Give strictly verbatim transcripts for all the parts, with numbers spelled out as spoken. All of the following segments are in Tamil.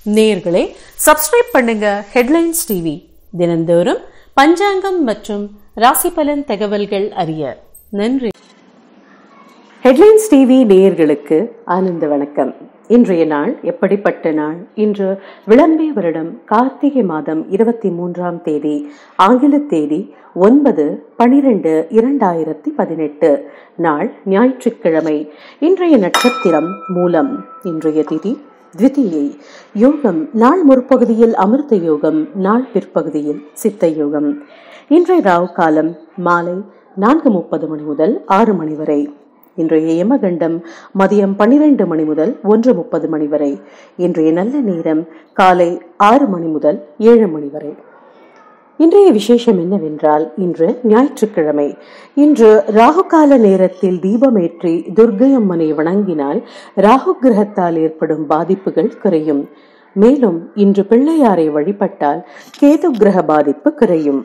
நேயர்களே, சப்ஸ்கிரைப் பண்ணுங்க ஹெட்லைன்ஸ் டிவி. தினந்தோறும் பஞ்சாங்கம் மற்றும் ராசி பலன் தகவல்கள் அறிய. நன்றி. ஹெட்லைன்ஸ் டிவி நேயர்களுக்கு ஆனந்த வணக்கம். இன்றைய நாள் எப்படிப்பட்ட நாள்? இன்று விளம்பே வருடம் கார்த்திகை மாதம் இருபத்தி மூன்றாம் தேதி, ஆங்கில தேதி ஒன்பது பனிரெண்டு இரண்டாயிரத்தி பதினெட்டு. நாள் ஞாயிற்றுக்கிழமை. இன்றைய நட்சத்திரம் மூலம். இன்றைய திதி த்விதியை. யோகம் நாள் முற்பகுதியில் அமிர்த யோகம், நாள் பிற்பகுதியில் சித்த யோகம். இன்றைய ராவு காலம் மாலை நான்கு முப்பது மணி முதல் ஆறு மணி வரை. இன்றைய யமகண்டம் மதியம் பன்னிரண்டு மணி முதல் ஒன்று முப்பது மணி வரை. இன்றைய நல்ல நேரம் காலை ஆறு மணி முதல் ஏழு மணி வரை. இன்றைய விசேஷம் என்னவென்றால், இன்று ஞாயிற்றுக்கிழமை. இன்று ராகு கால நேரத்தில் தீபமேற்றி துர்க்கை அம்மனை வணங்கினால் ராகு கிரகத்தால் ஏற்படும் பாதிப்புகள் குறையும். மேலும் இன்று பிள்ளையாரை வழிபட்டால் கேது கிரக பாதிப்பு குறையும்.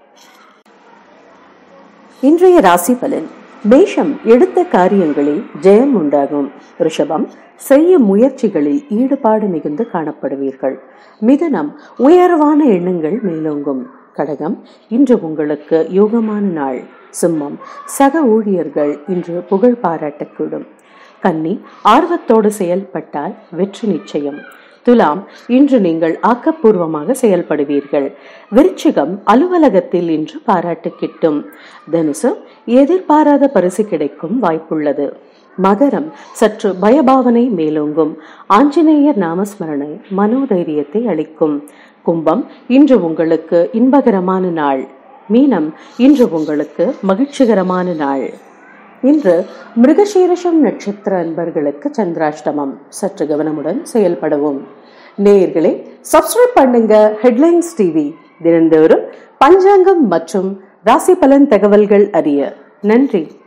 இன்றைய ராசி பலன். மேஷம் எடுத்த காரியங்களில் ஜெயம் உண்டாகும். ரிஷபம் செய்யும் முயற்சிகளில் ஈடுபாடு மிகுந்து காணப்படுவீர்கள். மிதுனம் உயர்வான எண்ணங்கள் மேலோங்கும். கடகம் இன்று உங்களுக்கு யோகமான நாள். சிம்மம் சக ஊழியர்கள் இன்று புகழ் பாராட்டக்கூடும். கன்னி ஆர்வத்தோடு செயல்பட்டால் வெற்றி நிச்சயம். துலாம் இன்று நீங்கள் ஆக்கப்பூர்வமாக செயல்படுவீர்கள். விருச்சிகம் அலுவலகத்தில் இன்று பாராட்டு கிட்டும். தனுசு எதிர்பாராத பரிசு கிடைக்கும் வாய்ப்புள்ளது. மகரம் சற்று பயபாவனை மேலோங்கும். ஆஞ்சநேயர் நாமஸ்மரணை மனோதைரியத்தை அளிக்கும். கும்பம் இன்று உங்களுக்கு இன்பகரமான நாள். மீனம் இன்று உங்களுக்கு மகிழ்ச்சிகரமான நாள். இன்று மிருகசீரிஷம் நட்சத்திர அன்பர்களுக்கு சந்திராஷ்டமம். சற்று கவனமுடன் செயல்படவும். நேயர்களே, சப்ஸ்கிரைப் பண்ணுங்க ஹெட்லைன்ஸ் டிவி. தினந்தோறும் பஞ்சாங்கம் மற்றும் ராசி பலன் தகவல்கள் அறிய. நன்றி.